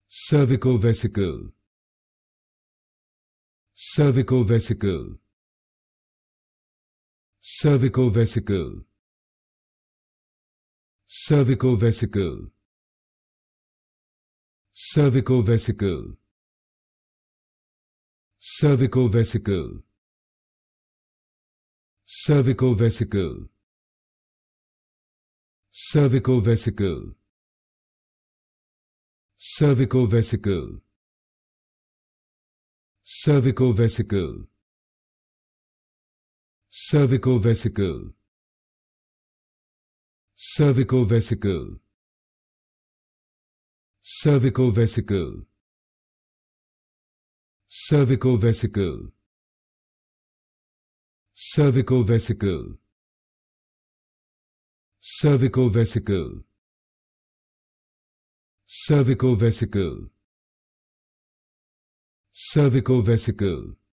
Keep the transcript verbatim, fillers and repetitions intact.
Cervicovesical, Cervicovesical, Cervicovesical, Cervicovesical, Cervicovesical, Cervicovesical, Cervicovesical, Cervicovesical, Cervicovesical, Cervicovesical, Cervicovesical, Cervicovesical, Cervicovesical, Cervicovesical, Cervicovesical, Cervicovesical, Cervicovesical, Cervicovesical,